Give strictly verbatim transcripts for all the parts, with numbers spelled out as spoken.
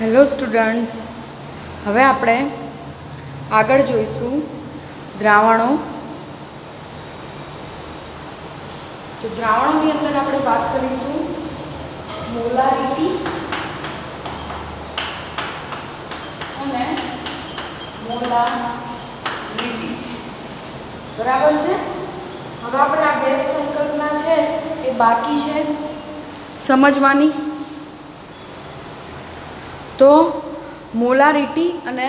Hello students, હવે આપણે આગળ જોઈશું દ્રાવણો. તો દ્રાવણોની અંદર આપણે વાત કરીશું મોલારિટી અને મોલારિટી. બરાબર છે. હવે આપણે આ ગેસ સંકલ્પના છે એ બાકી છે સમજવાની. તો મોલારિટી અને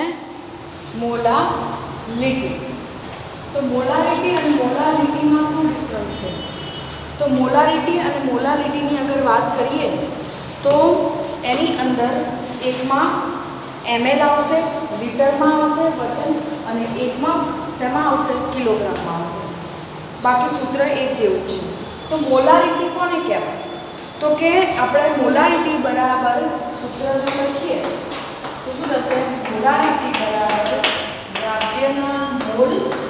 મોલાલિટી. તો મોલારિટી અને મોલાલિટીમાં શું ડિફરન્સ છે? તો મોલારિટી અને મોલાલિટીની અગર વાત કરીએ તો એની અંદર એકમાં એમએલ આવશે, લીટરમાં આવશે વજન, અને એકમાં શેમાં આવશે? કિલોગ્રામમાં આવશે. બાકી સૂત્ર એક જેવું છે. તો મોલારિટી કોને કહેવાય? તો કે આપણે મોલારિટી બરાબર સૂત્ર જો લખીએ તો શું થશે? મોલારિટી બરાબર દ્રાવ્યના મોલ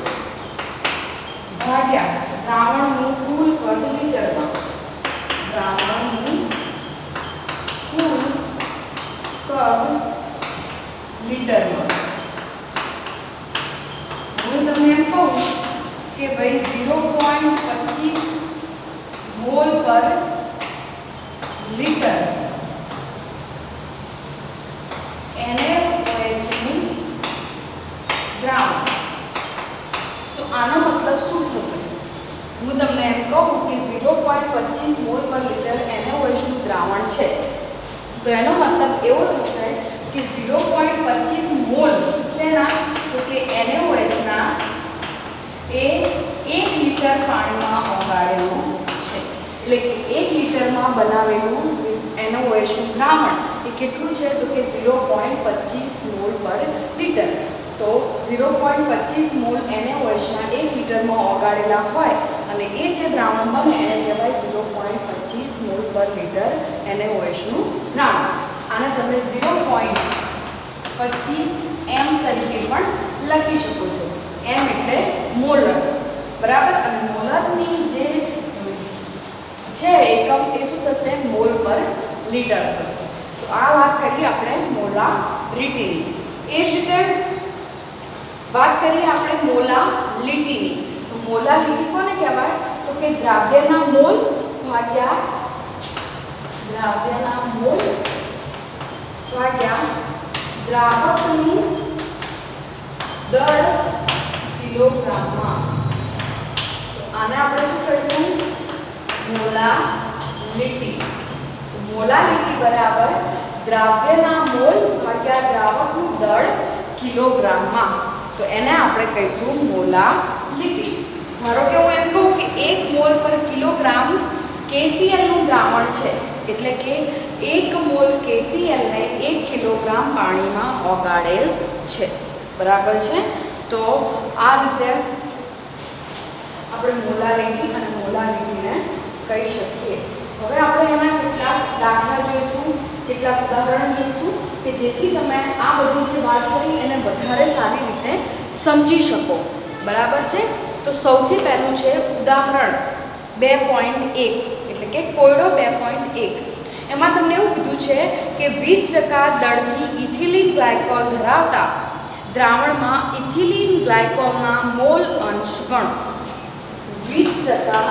ભાગ્યા દ્રાવણનું કુલ કદ લીટરમાં. દ્રાવણનું કુલ કદ લીટરમાં. હું તમને એમ કહું કે ભાઈ ઝીરો પોઈન્ટ પચીસ મોલ પર લીટર NaOH નું દ્રાવણ. તો આનો મતલબ શું થશે? હું તમને એમ કહું કે ઝીરો પોઈન્ટ પચીસ મોલ પર લીટર NaOH નું દ્રાવણ છે, તો એનો મતલબ એવો થશે કે ઝીરો પોઈન્ટ પચીસ મોલ શેના? તો કે NaOH ના એ એક લીટર પાણીમાં ઓગાળેલું છે. એટલે કે એક લીટરમાં બનાવેલું NaOH નું દ્રાવણ એ કેટલું છે? તો કે ઝીરો પોઈન્ટ પચીસ મોલ પર લીટર. તો ઝીરો પોઈન્ટ પચીસ મોલ NaOH ના એક લીટરમાં ઓગાળેલા હોય અને એ જે દ્રાવણ બને એને કહેવાય ઝીરો પોઈન્ટ પચીસ મોલ પર લીટર NaOH નું દ્રાવણ. આને તમે ઝીરો પોઈન્ટ પચીસ એમ તરીકે પણ લખી શકો છો. એમ એટલે મોલર. બરાબર. અને મોલરની જે છે એકમ એ શું થશે? મોલ પર લીટર થશે. તો આ વાત કરીએ આપણે મોલારિટીની. એ જ રીતે વાત કરીએ આપણે મોલાલિટીની. તો મોલાલિટી કોને કહેવાય? તો કે દ્રાવ્યના મોલ ભાગ્યા દ્રાવ્યના મોલ ભાગ્યા દ્રાવકનું દળ કિલોગ્રામમાં. તો આને આપણે શું કહીશું? મોલાલિટી. તો મોલાલિટી બરાબર દ્રાવ્યના મોલ ભાગ્યા દ્રાવકનું દળ કિલોગ્રામમાં. તો એને આપણે કહીશું મોલાલિટી. ધારો કે હું એમ કહું કે એક મોલ પર કિલોગ્રામ કેસીએલ નું દ્રાવણ છે, એટલે કે એક મોલ કેસીએલ ને એક કિલોગ્રામ પાણીમાં ઓગાળેલ છે. બરાબર છે. તો આ રીતે આપણે મોલાલિટી અને મોલાલિટીને કહી શકીએ. હવે આપણે એના કેટલાક દાખલા જોઈશું, કેટલાક ઉદાહરણ જોઈશું કે જેથી તમે આ બધી જે વાત કરી એને વધારે સારી રીતે સમજી શકો. બરાબર છે. તો સૌથી પહેલું છે ઉદાહરણ બે પોઈન્ટ એક, એટલે કે કોયડો બે પોઈન્ટ એક. એમાં તમને એવું કીધું છે કે વીસ ટકા દળથી ઇથિલિન ગ્લાયકોલ ધરાવતા દ્રાવણમાં ઇથિલિન ગ્લાયકોલના મોલ અંશ ગણો. વીસ ટકા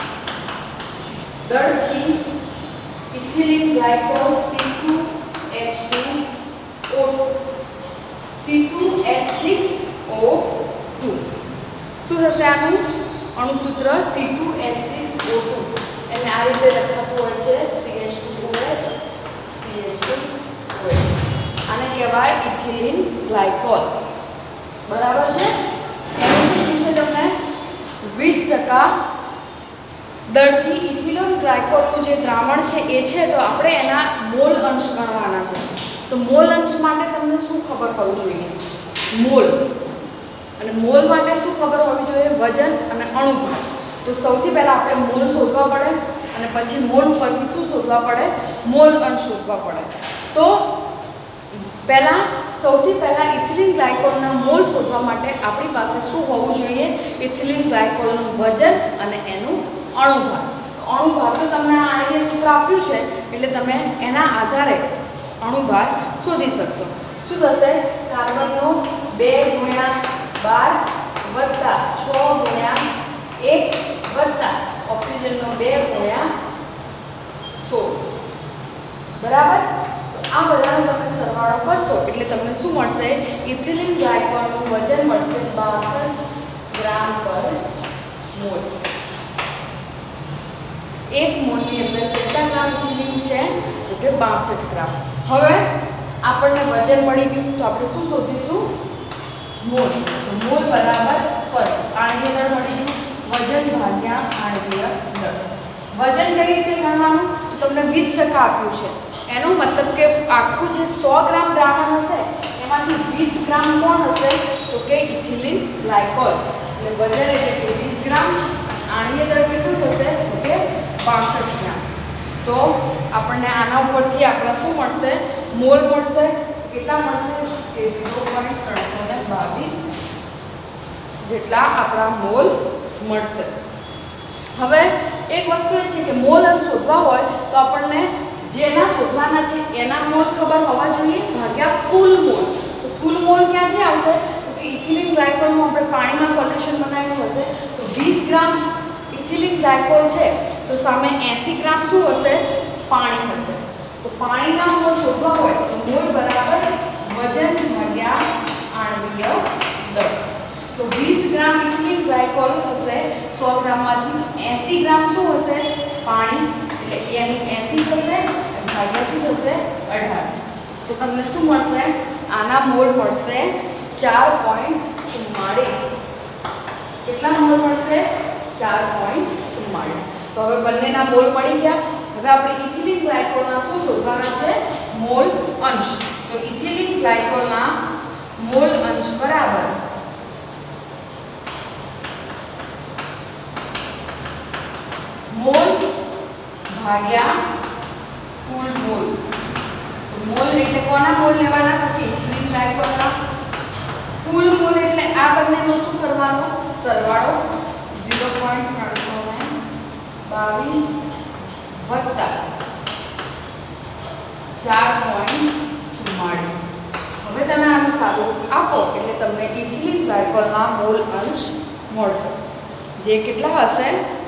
દળથી ethylene glycol C two H two O C two H six O two. શું થશે આનું અણુસૂત્ર? C two H six O two. એને આ રીતે લખાતું હોય છે C H two O H C H two O H. આને કહેવાય ઇથિલિન ગ્લાયકોલ. બરાબર છે. એનું શું છે તમને? વીસ ટકા દળથી ઇથિલિન ગ્લાયકોલનું જે દ્રાવણ છે એ છે, તો આપણે એના મોલ અંશ ગણવાના છે. તો મોલ અંશ માટે તમને શું ખબર હોવી જોઈએ? મોલ. અને મોલ માટે શું ખબર હોવી જોઈએ? વજન અને અણુભાર. તો સૌથી પહેલાં આપણે મોલ શોધવા પડે અને પછી મોલ ઉપરથી શું શોધવા પડે? મોલ અંશ શોધવા પડે. તો પહેલાં સૌથી પહેલાં ઇથિલિન ગ્લાયકોલના મોલ શોધવા માટે આપણી પાસે શું હોવું જોઈએ? ઇથિલિન ગ્લાયકોલનું વજન અને એનું અણુભાર. તો અણુભાર તો તમને આ સૂત્ર આપ્યું છે, એટલે તમે એના આધારે અણુભાર શોધી શકશો. શું થશે? કાર્બનનો બે ગુણ્યા બાર વત્તા છ ગુણ્યા એક વત્તા ઓક્સિજનનો બે ગુણ્યા સોળ. બરાબર? તો આ બધાનો તમે સરવાળો કરશો એટલે તમને શું મળશે? ઇથિલિન ગ્લાયકોલનું વજન મળશે બાસઠ ગ્રામ પર મોલ. એક મોલની અંદર કેટલા ગ્રામ ઇથિલિન છે? તો કે બાસઠ ગ્રામ. હવે આપણને વજન મળી ગયું તો આપણે શું શોધીશું? મોલ. મોલ બરાબર સોરી આણ્વીય દળ મળી ગયું. વજન ભાગ્યા આણ્વીય દળ. વજન કઈ રીતે ગણવાનું? તો તમને વીસ ટકા આપ્યું છે. એનો મતલબ કે આખું જે સો ગ્રામ દ્રાવણ હશે એમાંથી વીસ ગ્રામ કોણ હશે? તો કે ઇથિલિન ગ્લાયકોલ. એટલે વજન એટલે કે વીસ ગ્રામ. આણ્વીય દળ કેટલું થશે? તો કે બાસઠ ગ્રામ. તો આપણને આના ઉપરથી આપણા શું મળશે? મોલ મળશે. કેટલા મળશે? કે ઝીરો પોઈન્ટ ત્રણસો ને બાવીસ જેટલા આપણા મોલ મળશે. હવે એક વસ્તુ એ છે કે મોલ શોધવા હોય તો આપણને જેના શોધવાના છે એના મોલ ખબર હોવા જોઈએ ભાગ્યા કુલ મોલ. તો કુલ મોલ ક્યાંથી આવશે? તો કે ઇથિલિન ગ્લાયકોલનું આપણે પાણીમાં સોલ્યુશન બનાવેલું હશે તો વીસ ગ્રામ ઇથિલિન ગ્લાયકોલ છે તો સામે એંસી ગ્રામ શું હશે? પાણી હશે. તો પાણીના મોલ શોધવા હોય તો મોલ બરાબર વજન ભાગ્યા આણ્વીય દળ. તો વીસ ગ્રામ ઇથિલિન ગ્લાયકોલ હશે સો ગ્રામમાંથી તો એંસી ગ્રામ શું હશે? પાણી. એટલે એની એંસી થશે ભાગ્યા શું થશે? અઢાર. તો તમને શું મળશે? આના મોલ મળશે ચાર પોઈન્ટ ચુમ્માળીસ. કેટલા મોલ મળશે? ચાર પોઈન્ટ ચુમ્માળીસ. તો હવે બંનેના મોલ મળી ગયા. હવે આપણે ઇથિલિન ગ્લાયકોલના શું શોધવાના છે? મોલ અંશ. તો ઇથિલિન ગ્લાયકોલના મોલ અંશ બરાબર મોલ ભાગ્યા કુલ મોલ. તો મોલ એટલે કોના મોલ લેવાના? તો કે ઇથિલિન ગ્લાયકોલના. કુલ મોલ એટલે આ બંનેનો શું કરવાનો? સરવાળો. ઝીરો પોઈન્ટ ત્રણસો ને બાવીસ વત્તા ચાર પોઈન્ટ ચુમ્માળીસ. હવે તમે આનું સાદું આપો એટલે તમને ઇથિલિન ગ્લાયકોલના મોલ અંશ મળશે જે કેટલા હશે?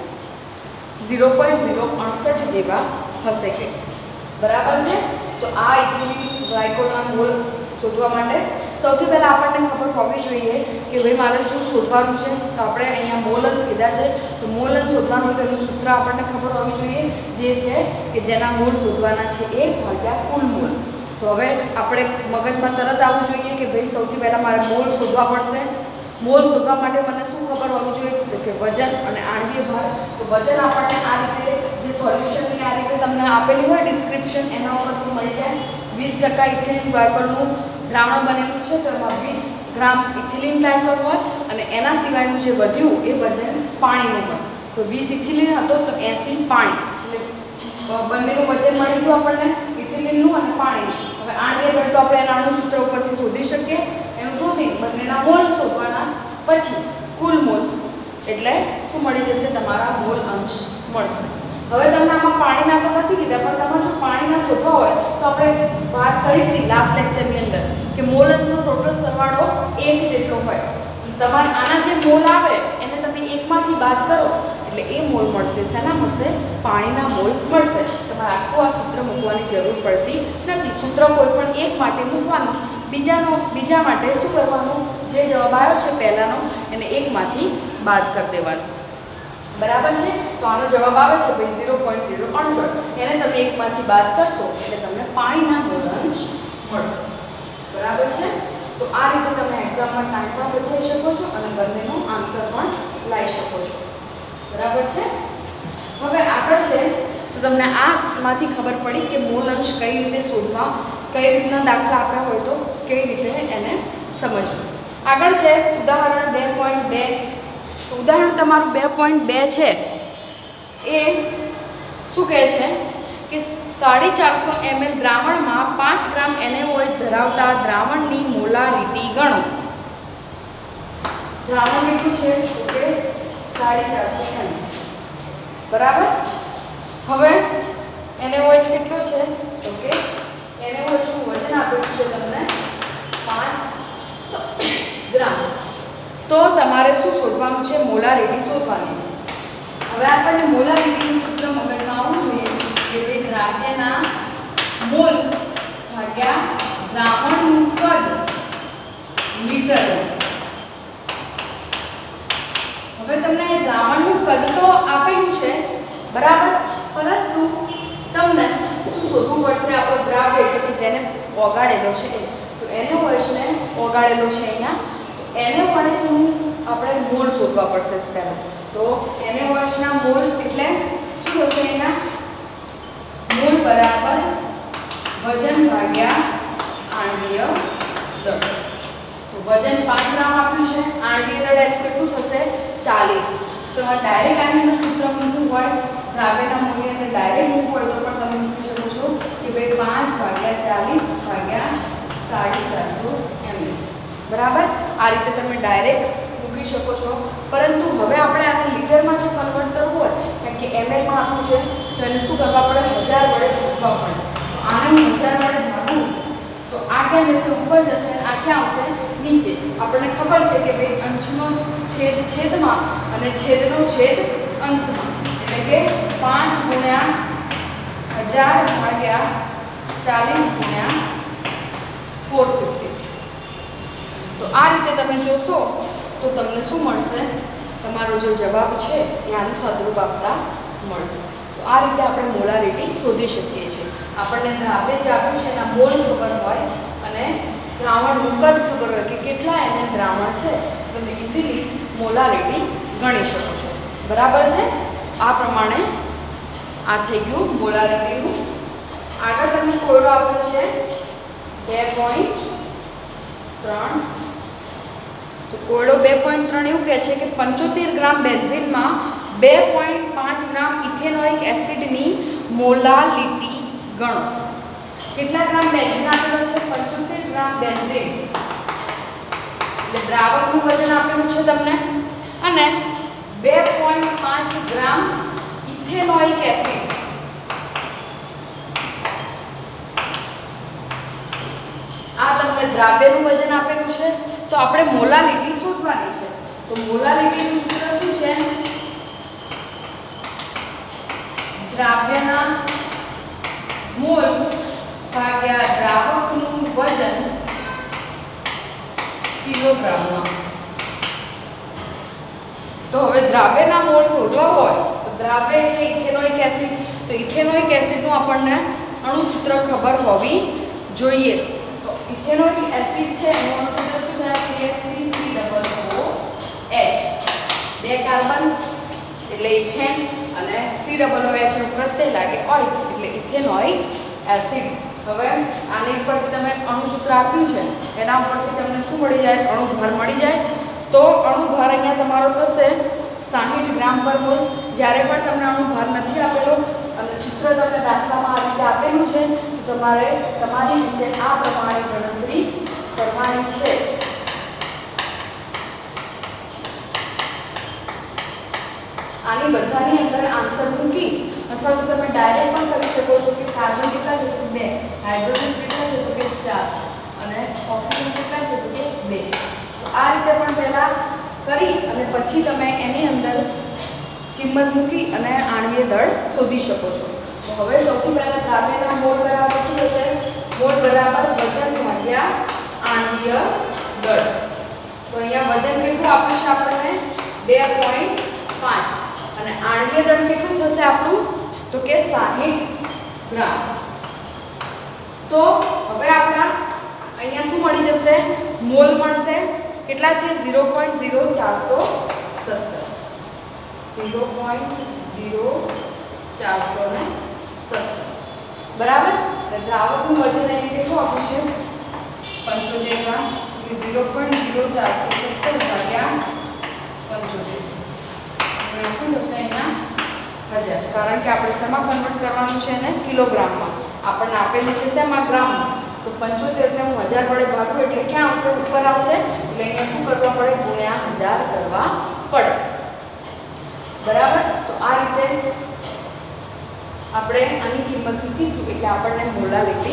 ઝીરો પોઈન્ટ ઝીરો અડસઠ જેવા હશે કે. બરાબર છે? તો આ ઇથિલિન ગ્લાયકોલના મોલ શોધવા માટે સૌથી પહેલાં આપણને ખબર હોવી જોઈએ કે ભાઈ મારે શું શોધવાનું છે. તો આપણે અહીંયા મોલ અંશ કીધા છે તો મોલ અંશ શોધવાનું હોય તો એનું સૂત્ર આપણને ખબર હોવી જોઈએ જે છે કે જેના મોલ શોધવાના છે એક ભાગ્યા કુલ મોલ. તો હવે આપણે મગજમાં તરત આવવું જોઈએ કે ભાઈ સૌથી પહેલાં મારે મોલ શોધવા પડશે. મોલ શોધવા માટે મને શું ખબર હોવી જોઈએ? તો કે વજન અને આણ્વીય ભાર. તો વજન આપણને આ રીતે જે સોલ્યુશનની આ રીતે તમને આપેલું હોય ડિસ્ક્રિપ્શન એના ઉપરથી મળી જાય. વીસ ટકા ઇથિલિન ગ્લાયકોલનું દ્રાવણ બનેલું છે તો એમાં વીસ ગ્રામ ઇથિલિન ગ્લાયકોલ હોય અને એના સિવાયનું જે વધ્યું એ વજન પાણીનું હોય. તો વીસ ઇથિલિન હતો તો એંસી પાણી. એટલે બંનેનું વજન મળી ગયું આપણને ઇથિલિનનું અને પાણીનું. હવે આણ્વીય દળ તો આપણે એના અણુ સૂત્ર ઉપરથી શોધી શકીએ. એનું શોધી બંનેના મોલ શોધવાના પછી કુલ મોલ એટલે શું મળી જશે? તમારા મોલ અંશ મળશે. હવે તમને આમાં પાણીના તો નથી કીધા પણ તમારે જો પાણીના શોધવા હોય તો આપણે વાત કરી હતી લાસ્ટ લેક્ચરની અંદર કે મોલ અંશનો ટોટલ સરવાળો એક જેટલો હોય. તમારે આના જે મોલ આવે એને તમે એકમાંથી બાદ કરો એટલે એ મોલ મળશે. શેના મળશે? પાણીના મોલ મળશે. તમારે આખું આ સૂત્ર મૂકવાની જરૂર પડતી નથી. સૂત્ર કોઈ પણ એક માટે મૂકવાનું, બીજાનો બીજા માટે શું કરવાનું? જે જવાબ આવ્યો છે પહેલાંનો એને એકમાંથી બાદ કરી દેવાનો. બરાબર છે? તો આનો જવાબ આવે છે ભાઈ ઝીરો પોઈન્ટ ઝીરો અડસઠ. એને તમે એકમાંથી બાદ કરશો એટલે તમને પાણીના મોલ અંશ મળશે. બરાબર છે? તો આ રીતે તમે એક્ઝામમાં ટાઈમ પણ બચાવી શકો છો અને બંનેનો આન્સર પણ લાવી શકો છો. બરાબર છે? હવે આગળ છે તો તમને આમાંથી ખબર પડી કે મોલ અંશ કઈ રીતે શોધવા, કઈ રીતના દાખલા આપ્યા હોય તો કઈ રીતે એને સમજવું. આગળ છે ઉદાહરણ બે પોઈન્ટ બે. ઉદાહરણ તમારું બે પોઈન્ટ બે છે એ શું કહે છે કે સાડી ચારસો એમએલ દ્રાવણમાં પાંચ ગ્રામ એનએઓએચ ધરાવતા દ્રાવણની મોલારિટી ગણો. દ્રાવણ કેટલું છે? તો કે સાડી ચારસો એમએલ. બરાબર? હવે એનએઓએચ કેટલો છે? તો કે એનએઓએચનું વજન આપેલું છે તમને પાંચ ગ્રામ. તો તમારે શું શોધવાનું છે? મોલારિટી શોધવાની છે. હવે આપણને મોલારિટીનું સૂત્ર મગજમાં આવવું જોઈએ કે ભાઈ દ્રાવ્યના મોલ ભાગ્યા દ્રાવણનું કદ લીટર. હવે તમને દ્રાવણનું કદ તો આપેલું છે બરાબર, પરંતુ તમને શું શોધવું પડશે? આપણો દ્રાવ્ય એટલે કે જેને ઓગાળેલો છે તો એનએઓએચ ને ઓગાળેલો છે અહીંયા, તો એનએઓએચ નું આપણે મોલ શોધવા પડશે પહેલા. તો એનએઓએચ ના મોલ એટલે શું થશે? અહીંયા મોલ બરાબર વજન ભાગ્યા આણ્વીય દળ. તો વજન પાંચ ગ્રામ આપ્યું છે, આણ્વીય દળ કેટલું થશે? ચાલીસ. તો આ ડાયરેક્ટ આની અંદર સૂત્ર મૂકવું હોય, દ્રાવ્યના મૂલ્ય અંદર ડાયરેક્ટ મૂકવું હોય તો પણ તમે મૂકી શકો છો કે ભાઈ પાંચ ભાગ્યા ચાલીસ ભાગ્યા સાડી ચારસો એમએલ. બરાબર, આ રીતે તમે ડાયરેક્ટ મૂકી શકો છો. પરંતુ હવે આપણે આને લીટરમાં જો કન્વર્ટ કરવું હોય, કારણ કે એમએલમાં આપ્યું છે તો એને શું કરવા પડે? હજાર વડે ભાગવા પડે. તો આને હું હજાર વડે ભાગું તો આ ક્યાં જશે? ઉપર જશે. આ ક્યાં આવશે? નીચે. આપણને ખબર છે કે ભાઈ અંશનો છેદ છેદમાં અને છેદનો છેદ અંશમાં, એટલે કે પાંચ ગુણ્યા હજાર ભાગ્યા ચાલીસ ગુણ્યા ફોર ફિફ્ટી. તો આ રીતે તમે જોશો તો તમને શું મળશે? તમારો જે જવાબ છે એ આનું સાદુરૂપ આપતા મળશે. તો આ રીતે આપણે મોલારિટી શોધી શકીએ છીએ. આપણને દ્રાવ્ય જે આપ્યું છે એના મોલ ખબર હોય અને દ્રાવણનું કદ ખબર હોય કે કેટલા એમએલ દ્રાવણ છે, તમે ઇઝીલી મોલારિટી ગણી શકો છો. બરાબર છે? આ પ્રમાણે આ થઈ ગયું મોલારિટીનું. આગળ તમને કોયડો આપ્યો છે બે પોઈન્ટ ત્રણ. તો કોયડો બે પોઈન્ટ ત્રણ એવું કહે છે કે પંચોતેર ગ્રામ બેન્ઝીનમાં બે પોઈન્ટ પાંચ ગ્રામ ઇથેનોઇક એસિડની મોલાલિટી ગણો. કેટલા ગ્રામ બેન્ઝીન આપેલો છે? પંચોતેર ગ્રામ બેન્ઝીન એટલે દ્રાવકનું વજન આપેલું છે તમને, અને બે પોઈન્ટ પાંચ ગ્રામ ઇથેનોઇક એસિડ. આ તમને દ્રાવ્યનું વજન આપેલું છે. તો આપણે મોલાલિટી શોધવાની છે. તો મોલાલિટીનું સૂત્ર શું છે? દ્રાવ્યના મોલ ભાગ્યા દ્રાવકનું વજન કિલોગ્રામમાં. તો હવે દ્રાવ્યના મોલ શોધવા હોય તો દ્રાવ્ય એટલે ઇથેનોઇક એસિડ. તો ઇથેનોઇક એસિડનું આપણને અણુસૂત્ર ખબર હોવી જોઈએ. તો ઇથેનોઇક એસિડ છે એનું અણુસૂત્ર શું થાય? C H three C double O H. બે કાર્બન એટલે ઇથેન અને સી ડબલ ઓ એચ નો પ્રત્યય લાગે ઓઇલ એટલે ઇથેનોઇક એસિડ. હવે આની પરથી તમે અણુસૂત્ર આપ્યું છે એના પરથી તમને શું મળી જાય? અણુભાર મળી જાય. તો અણુભાર અહીંયા તમારો થશે સાહીઠ ગ્રામ પર મોલ. જ્યારે પણ તમને અણુભાર નથી આપેલો અને સૂત્ર તમને દાખલામાં આ રીતે આપેલું છે તો તમારે તમારી રીતે આ પ્રમાણે ગણતરી કરવાની છે. આની બધાની અંદર આન્સર મૂકી અથવા તો તમે ડાયરેક્ટ પણ કરી શકો છો કે કાર્બન કેટલા છે? તો બે. હાઇડ્રોજન કેટલા છે? તો કે ચાર. અને ઓક્સિજન કેટલા છે? તો કે બે. તો આ રીતે પણ પહેલા કરી અને પછી તમે એની અંદર કિંમત મૂકી અને આણ્વીય દળ શોધી શકો છો. તો હવે સૌથી પહેલા દ્રાવ્યના મોલ બરાબર શું થશે? મોલ બરાબર વજન ભાગ્યા આણ્વીય દળ. તો અહીંયા વજન કેટલું આપ્યું છે આપણને? બે પોઈન્ટ પાંચ. અને આણ્વીય દળ કેટલું થશે આપણું? તો કે સાહીઠ ગ્રામ. તો હવે આપણા અહીંયા શું મળી જશે? મોલ મળશે. કેટલા છે? ઝીરો પોઈન્ટ ઝીરો ચારસો સત્તર. ઝીરો પોઈન્ટ ઝીરો ચારસો સત્તર. બરાબર. દ્રાવકનું વજન અહીંયા કેટલું આપ્યું છે? પંચોતેર ગ્રામ. એટલે ઝીરો પોઈન્ટ ઝીરો ચારસો સત્તર ભાગ્યા પંચોતેર. શું થશે? અહીંયા હજાર. કારણ કે આપણે શેમાં કન્વર્ટ કરવાનું છે? એને કિલોગ્રામમાં. આપણને આપેલું છે શેમાં? ગ્રામમાં. તો પંચોતેર ને હું હજાર વડે ભાગું એટલે ક્યાં આવશે? ઉપર આવશે. એટલે અહીંયા શું કરવા પડે? ગુણ્યા હજાર કરવા પડે. બરાબર. તો આ રીતે આપણે આની કિંમત મૂકીશું એટલે આપણને મોલાલિટી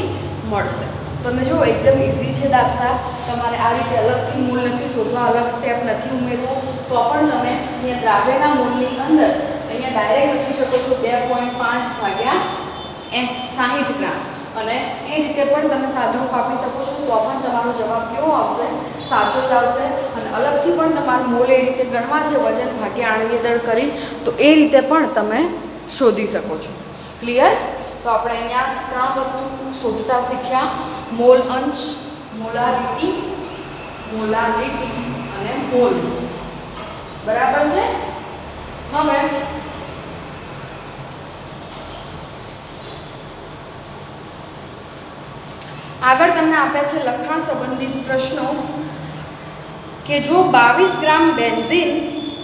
મળશે। તમે જો એકદમ ઇઝી છે દાખલા, તમારે આ રીતે અલગથી મૂળ નથી શોધવા, અલગ સ્ટેપ નથી ઉમેરવો, તો પણ તમે અહીંયા દ્રાવ્યના મૂળની અંદર અહીંયા ડાયરેક્ટ લખી શકો છો બે પોઈન્ટ પાંચ ભાગ્યા એસ સાહીઠ ગ્રામ, અને એ રીતે પણ તમે સાદુરૂપ આપી શકો છો, તો પણ તમારો જવાબ કેવો આવશે? સાચો જ આવશે। અને અલગથી પણ તમારે મોલ એ રીતે ગણવા છે વજન ભાગ્યા આણ્વીય દળ કરી, તો એ રીતે પણ તમે શોધી શકો છો। ક્લિયર? તો આપણે અહીંયા ત્રણ વસ્તુ શોધતા શીખ્યા, મોલ અંશ, મોલારિટી, મોલારિટી અને મોલ। બરાબર છે? હવે આગળ તમને આપ્યા છે લખાણ સંબંધિત પ્રશ્નો કે જો બાવીસ ગ્રામ બેન્ઝીન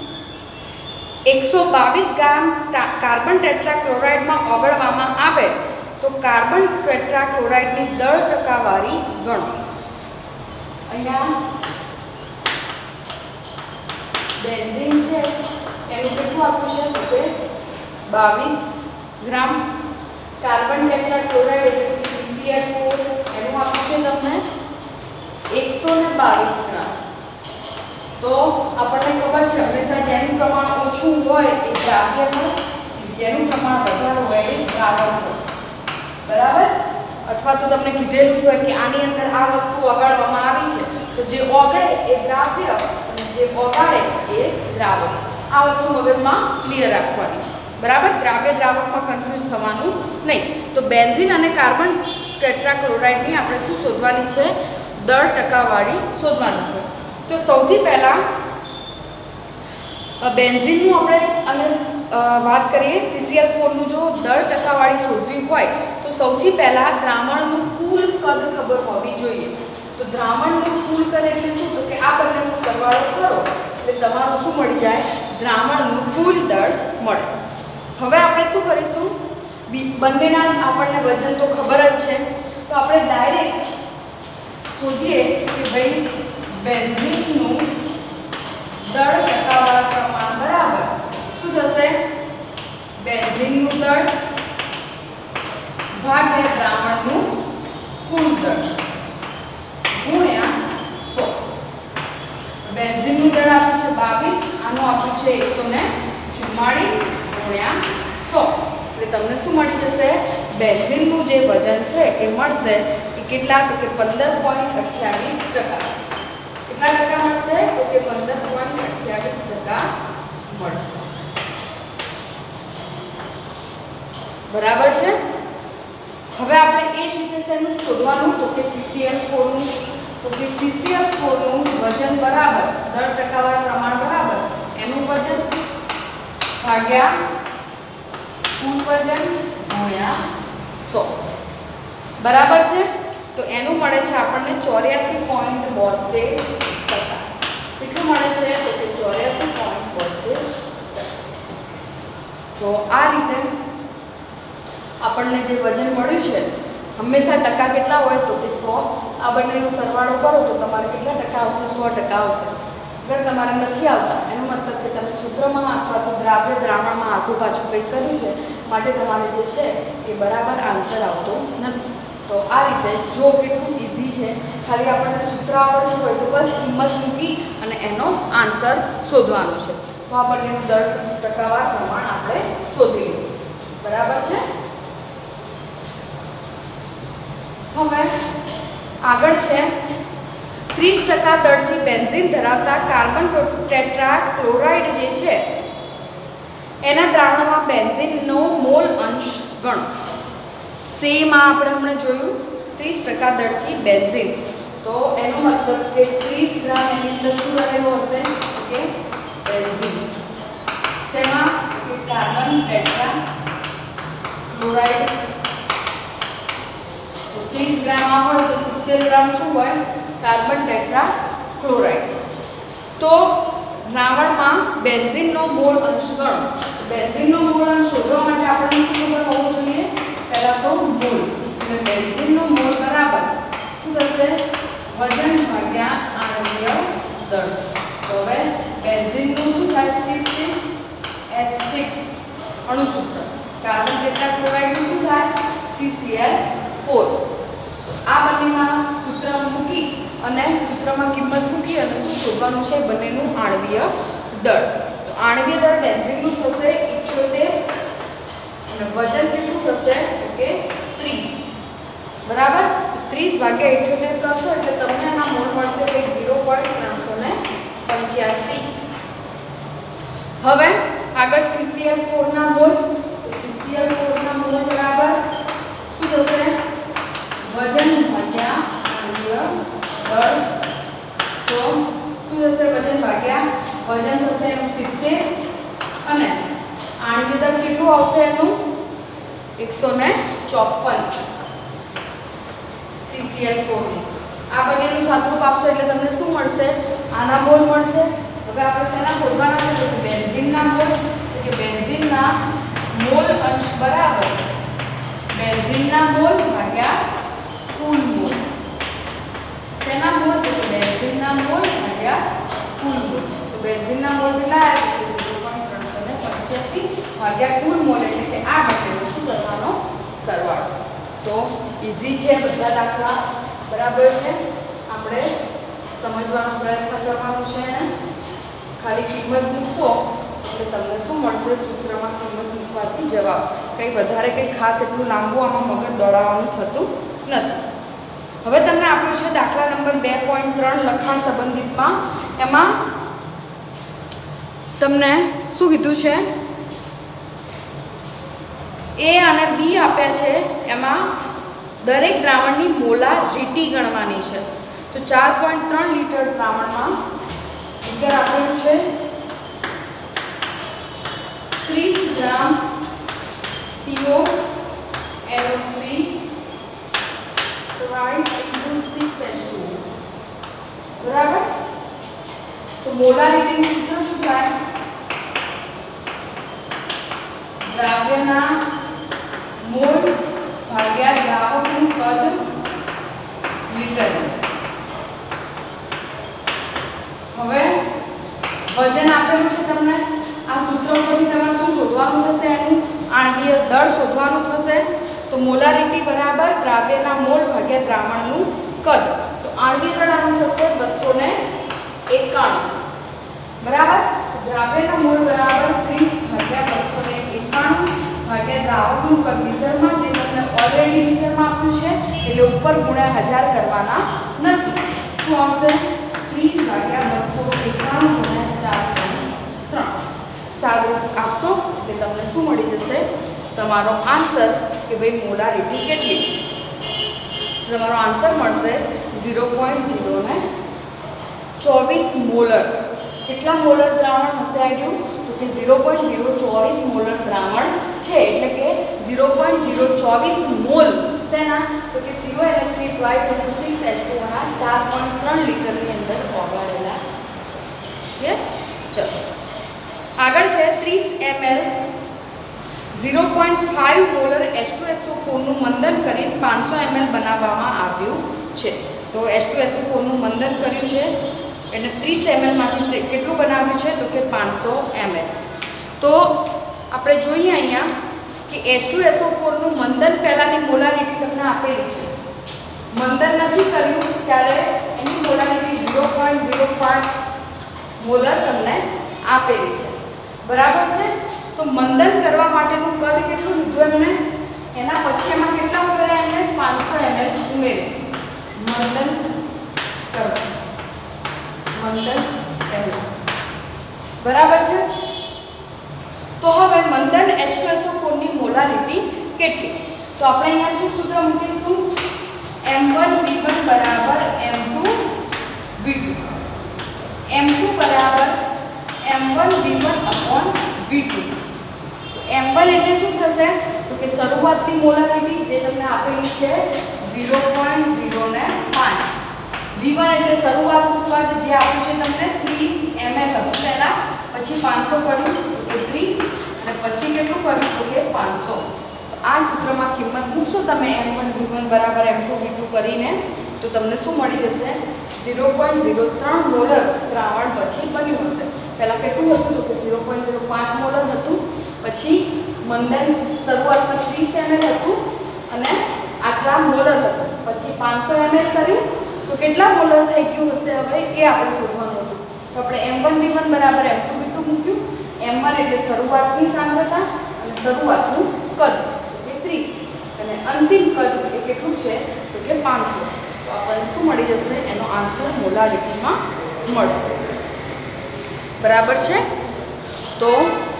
એકસો બાવીસ ગ્રામ કાર્બન ટેટ્રાક્લોરાઇડમાં ઓગળવામાં આવે તો કાર્બન ટેટ્રાક્લોરાઇડની દળ ટકાવારી ગણો। અહીંયા બેન્ઝીન છે એનું કેટલું આપ્યું છે? તો કે બાવીસ ગ્રામ, કાર્બન ટેટ્રાક્લોરાઇડ એટલે કે સી સી એલ ફોર એનું આપ્યું છે તમને એકસો બાવીસ ગ્રામ। તો આપણને ખબર છે હંમેશા જેનું પ્રમાણ ઓછું હોય એ દ્રાવ્ય હોય, જેનું પ્રમાણ વધારે હોય એ દ્રાવણ હોય। બરાબર? અથવા તો તમને કીધેલું જ હોય કે આની અંદર આ વસ્તુ ઓગાળવામાં આવી છે, તો જે ઓગળે એ દ્રાવ્ય અને જે ઓગાળે એ દ્રાવક। આ વસ્તુ મગજમાં ક્લિયર રાખવાની। બરાબર? દ્રાવ્ય દ્રાવકમાં કન્ફ્યુઝ થવાનું નહીં। તો બેન્ઝીન અને કાર્બન ટેટ્રાક્લોરાઇડની આપણે શું શોધવાની છે? દળ ટકાવારી શોધવાની છે। તો સૌથી પહેલા બેન્ઝીનનું આપણે અને વાત કરીએ સી સી એલ ફોર નું જો દળ ટકાવારી શોધવી હોય તો સૌથી પહેલા દ્રાવણનું કુલ કદ ખબર હોવી જોઈએ। તો દ્રાવણનું કુલ કદ એટલે શું? તો કે આ બંનેનો સરવાળો કરો એટલે તમારું શું મળી જાય? દ્રાવણનું કુલ દળ મળે। હવે આપણે શું કરીશું? બંનેના આપણને વજન તો ખબર જ છે, તો આપણે ડાયરેક્ટ શોધીએ કે ભાઈ બેન્ઝીનનું દળ ટકાવાર પ્રમાણ બરાબર શું થશે? બેન્ઝીનનું દળ ભાગ્યા દ્રાવણનું કુલ દળ ગુણ્યા સો। બેન્ઝીનનું દળ આપ્યું છે બાવીસ, આનું આપ્યું છે એકસો ચુમ્માળીસ ગુણ્યા સો, એટલે તમને શું મળી જશે? બેન્ઝીનનું જે વજન છે એ મળશે એ કેટલા? તો કે પંદર પોઈન્ટ અઠ્યાવીસ ટકા। કેટલા ટકા મળશે? તો કે પંદર પોઈન્ટ અઠ્યાવીસ ટકા મળશે। બરાબર છે? હવે આપણે એ જ રીતે શેનું શોધવાનું? તો કે સી સી એલ ફોર નું। તો કે સી સી એલ ફોર નું વજન બરાબર દળ ટકાવાર પ્રમાણ બરાબર એનું વજન ભાગ્યા કુલ વજન ગુણ્યા સો। બરાબર છે? તો એનું મળે છે આપણને ચોર્યાસી પોઈન્ટ બોતેર ટકા। કેટલું મળે છે? તો કે ચોર્યાસી પોઈન્ટ બોતેર ટકા। તો આ રીતે આપણને જે વજન મળ્યું છે હંમેશા ટકા કેટલા હોય? તો કે સો। આ બંનેનો સરવાળો કરો તો તમારે કેટલા ટકા આવશે? સો ટકા આવશે। અગર તમારે નથી આવતા એનો મતલબ કે તમે સૂત્રમાં અથવા તો દ્રાવ્ય દ્રાવણમાં આખું પાછું કંઈક કર્યું છે, માટે તમારે જે છે એ બરાબર આન્સર આવતો નથી। તો આ રીતે જો કેટલું ઇઝી છે, ખાલી આપણને સૂત્ર આવડતું હોય તો બસ કિંમત મૂકી અને એનો આન્સર શોધવાનો છે। તો આ બંનેનું દળ ટકાવાર પ્રમાણ આપણે શોધી લીધું। બરાબર છે? હવે આગળ છે ત્રીસ ટકા દળથી બેન્ઝીન ધરાવતા કાર્બન ટેટ્રાક્લોરાઇડ જે છે એના દ્રાવણમાં બેન્ઝીનનો મોલ અંશ ગણો। સેમ આ આપણે હમણાં જોયું ત્રીસ ટકા દળથી બેન્ઝીન, તો એનો મતલબ કે ત્રીસ ગ્રામ એની અંદર શું રહેલો હશે? કે બેન્ઝીન। શેમાં? કે કાર્બન ટેટ્રાક્લોરાઇડ। તો ત્રીસ ગ્રામ આ હોય તો સિત્તેર ગ્રામ શું હોય? Carbon tetrachloride. તો દ્રાવણમાં બેન્ઝીનનો મોલ અંશ ગણો। બેન્ઝીનનો મોલ અંશ શોધવા માટે આપણને શું ખબર હોવું જોઈએ? પહેલા તો મોલ, એટલે બેન્ઝીનનો મોલ બરાબર શું થશે? વજન ભાગ્યા આણ્વીય દળ। તો હવે બેન્ઝીનનું શું થાય? સી સિક્સ એચ સિક્સ અણુસૂત્ર। કાર્બન ટેટ્રાક્લોરાઇડનું શું થાય? C C L four. સૂત્રમાં કિંમત મૂકી અને શું શોધવાનું છે બંનેનું આણ્વીય દળ. તો આણ્વીય દળ બેન્ઝીનનું થશે ઇઠ્યોતેર અને વજન કેટલું થશે તો કે ત્રીસ. બરાબર. તો ત્રીસ ભાગ્યા ઇઠ્યોતેર કરશો એટલે તમને આના મોલ મળશે કે ઝીરો પોઈન્ટ ત્રણસો પંચ્યાસી. હવે આગળ સી સી એલ ફોર ના મોલ. તો સી સી એલ ફોર ના મોલ બરાબર શું થશે વજન ભાગ્યા આણ્વીય દળ. તો શું થશે વજન ભાગ્યા વજન થશે એનું સિત્તેર અને આણ્વીય દળ કેટલું આવશે એનું એકસો ચોપન. સી સી એલ ફોર ની આ બંનેનું સાદુરૂપ આપશો એટલે તમને શું મળશે આના મોલ મળશે. હવે આપણે શેના શોધવાના છે તો કે બેન્ઝીનના મોલ. તો કે બેન્ઝીનના મોલ અંશ બરાબર બેન્ઝીનના મોલ ભાગ્યા કુલ મોલ. તેના મોલ તો કે બેન્ઝીનના મોલ ભાગ્યા કુલ મોલ. તો બેન્ઝીનના મોલ કેટલા આવ્યા તો ઝીરો પોઈન્ટ ત્રણસો પંચ્યાસી ભાગ્યા કુલ મોલ એટલે કે આ બંનેનો શું કરવાનો સરવાળો. તો ઈઝી છે બધા દાખલા. બરાબર છે. આપણે સમજવાનો પ્રયત્ન કરવાનો છે અને ખાલી કિંમત મૂકશો એટલે તમને શું મળશે સૂત્રમાં કિંમત મૂકવાથી જવાબ. કંઈ વધારે કંઈ ખાસ એટલું લાંબુ આમાં મગજ દોડાવવાનું થતું નથી. હવે તમને આપ્યું છે દાખલા નંબર બે પોઈન્ટ ત્રણ લખાણ સંબંધિતમાં. એમાં તમને શું કીધું છે એ અને બી આપ્યા છે. એમાં દરેક દ્રાવણની મોલારિટી ગણવાની છે. તો ચાર પોઈન્ટ ત્રણ લીટર દ્રાવણમાં લીટર આપેલું છે ત્રીસ gram C O N O three twice into six H two O. બરાબર. તો મોલારિટીનું સૂત્ર શું થાય દ્રાવ્યના મોલ ભાગ્યા દ્રાવકનું કદ લીટર. હવે વજન આપેલું છે તમને. આ સૂત્ર પરથી તમારે શું શોધવાનું થશે એનું આણ્વીય દળ શોધવાનું થશે. તો મોલારિટી બરાબર દ્રાવ્યના મોલ ભાગ્યા દ્રાવણનું કદ. તો આણ્વીય દળ આનું થશે બસો એકાણું. બરાબર. તો દ્રાવ્યના મોલ બરાબર ત્રીસ ભાગ્યા બસો એકાણું ભાગ્યા દ્રાવકનું કદ લીટરમાં, જે તમને ઓલરેડી લીટરમાં આપ્યું છે એટલે ઉપર ગુણ્યા હજાર કરવાના નથી. શું આવશે ત્રીસ ભાગ્યા બસો એકાણું ગુણ્યા ચાર પોઈન્ટ ત્રણ. સારું આપશો એટલે તમને શું મળી જશે તમારો આન્સર કે ભાઈ મોલારિટી કેટલી. તમારો આન્સર મળશે ઝીરો પોઈન્ટ ઝીરો ને ચોવીસ મોલર. કેટલા મોલર દ્રાવણ હશે આવ્યું તો કે ઝીરો પોઈન્ટ ઝીરો ચોવીસ મોલર દ્રાવણ છે. એટલે કે ઝીરો પોઈન્ટ ઝીરો ચોવીસ મોલ શેના તો કે C O N three twice into six H two ના ચાર પોઈન્ટ ત્રણ લીટરની અંદર ઓગાળેલા છે. ક્લિયર. ચલો આગળ છે ત્રીસ M L zero point five molar H two S O four નું મંદન કરીને પાંચસો એમએલ બનાવવામાં આવ્યું છે. તો H two S O four નું મંદન કર્યું છે એટલે ત્રીસ એમએલ માંથી કેટલું બનાવ્યું છે તો કે પાંચસો એમએલ. તો આપણે જોઈએ અહીંયા કે H two S O four નું મંદન પહેલાની મોલારિટી તમને આપેલી છે. મંદન નથી કર્યું ત્યારે એની મોલારિટી ઝીરો પોઈન્ટ ઝીરો પાંચ મોલર તમને આપેલી છે. બરાબર છે. તો મંદન કરવા માટેનું કદ કેટલું લીધું એમને એના પછી એમાં કેટલા ઉમેર્યા એમને પાંચસો એમએલ ઉમેર્યું મંદન કરવા મંદન પહેલા. બરાબર છે. તો હવે મંદન H two S O four ની મોલારિટી કેટલી. તો આપણે અહીંયા શું સૂત્ર મૂકીશું એમ વન વી વન બરાબર M two V two. M two બરાબર M one V one upon V two. તો એમ વન એટલે શું થશે તો કે શરૂઆતની મોલારિટી જે તમને આપેલી છે ઝીરો પોઈન્ટ ઝીરો પાંચ. વી વન એટલે શરૂઆતનું કદ જે આપ્યું છે તમને ત્રીસ એમએલ હતું પહેલા, પછી પાંચસો કર્યું તો કે ત્રીસ અને પછી કેટલું કર્યું તો કે પાંચસો. તો આ સૂત્રમાં કિંમત મૂકશો તમે એમ વન વી વન બરાબર એમ ટુ વી ટુ કરીને તો તમને શું મળી જશે ઝીરો પોઈન્ટ ઝીરો ત્રણ મોલર દ્રાવણ પછી બન્યું હશે. પહેલાં કેટલું હતું તો કે ઝીરો પોઈન્ટ ઝીરો પાંચ મોલર હતું, પછી મંદન શરૂઆતમાં ત્રીસ એમએલ હતું અને આટલા મોલર હતું, પછી પાંચસો એમએલ કર્યું તો કેટલા મોલર થઈ ગયું હશે હવે એ આપણે શોધવાનું હતું. તો આપણે એમ વન બી વન બરાબર એમ ટુ બી ટુ મૂક્યું. એમ વન એટલે શરૂઆતની સાંદ્રતા અને શરૂઆતનું કદ કે ત્રીસ અને અંતિમ કદ એ કેટલું છે તો કે પાંચસો. તો આપણને શું મળી જશે? એનો આન્સર મોલારિટીમાં મળશે. બરાબર છે. તો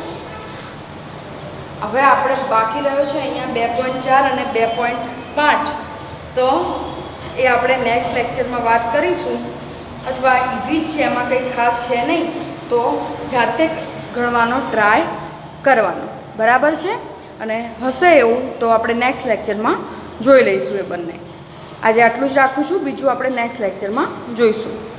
હવે આપણે બાકી રહ્યો છે અહીંયા બે પોઈન્ટ ચાર અને બે પોઈન્ટ પાંચ. તો એ આપણે નેક્સ્ટ લેક્ચરમાં વાત કરીશું, અથવા ઇઝી જ છે, એમાં કંઈ ખાસ છે નહીં. તો જાતે ગણવાનો ટ્રાય કરવાનો. બરાબર છે. અને હશે એવું તો આપણે નેક્સ્ટ લેક્ચરમાં જોઈ લઈશું એ બંને. આજે આટલું જ રાખું છું, બીજું આપણે નેક્સ્ટ લેક્ચરમાં જોઈશું.